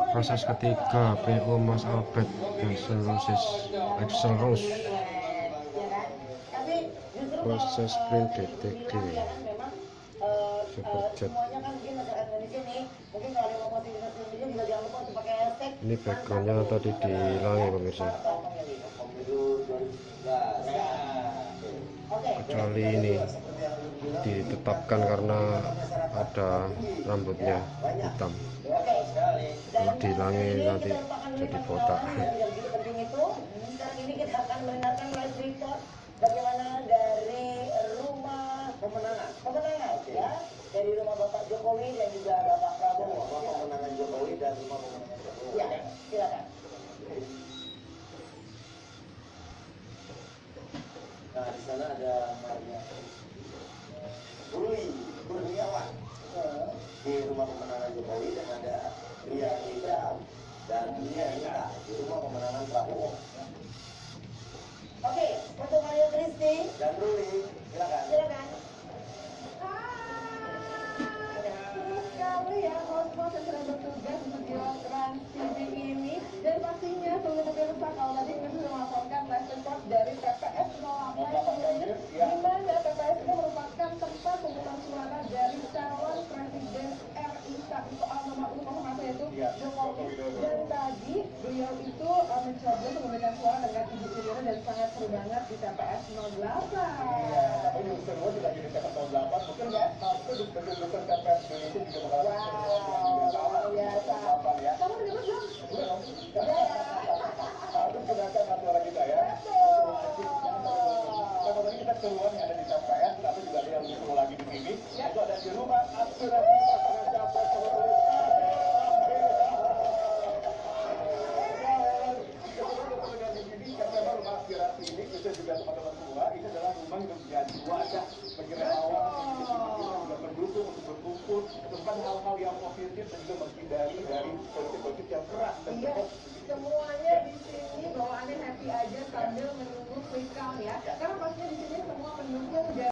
Proses ketiga, PO Mas Albert Excel Rose. Proses print DTG Superjet. Ini backgroundnya tadi dihilangi pemirsa, kecuali ini ditetapkan karena ada rambutnya hitam. Kalau dihilangi nanti jadi botak. Sekarang ini kita akan mendengarkan live report bagaimana dari rumah pemenangan ya, dari rumah Bapak Jokowi dan juga Bapak Prabowo. Rumah pemenangan Jokowi dan rumah pemenangan Prabowo. Ya, silakan. Nah, di sana ada Maria Kurniawan di rumah pemenangan Jokowi, dan ada Ria Hidam dan Ria Nita di rumah pemenangan Prabowo. Oke, untuk Mario Kristi dan Ruli, silakan. Senang sekali ya host-host yang sedang bertugas untuk di Trans TV ini, dan pastinya seluruh pemirsa kalau tadi kita sudah melaporkan live report dari TPS 08 di mana TPS itu merupakan tempat pemungutan suara dari calon presiden RI saat itu nomor 1 yaitu Jokowi, dan tadi beliau itu mencoblos memberikan suara dengan Ibu Sirina dan sangat seru banget di TPS 08. Iya, tapi yang seru tidak jadi TPS 08, mungkin ya, itu dukun-dukun TPS itu juga bakal biasa. Kamu dengar belum? belum. Harus gunakan suara kita ya. Kalau tadi kita keluar yang ada di TPS, tapi juga ada yang seru lagi di sini. Itu ada di rumah aspirasi pasangan capres nomor aspirasi ini, itu juga teman-teman semua, ini adalah rumah yang menjadi wadah bagi relawan kita juga mendukung untuk berkumpul tentang hal-hal yang positif dan juga menghindari dari politik-politik yang keras dan Iya, semuanya di sini bawaannya happy aja sambil menunggu quick count ya. Karena pastinya di sini semua pendukung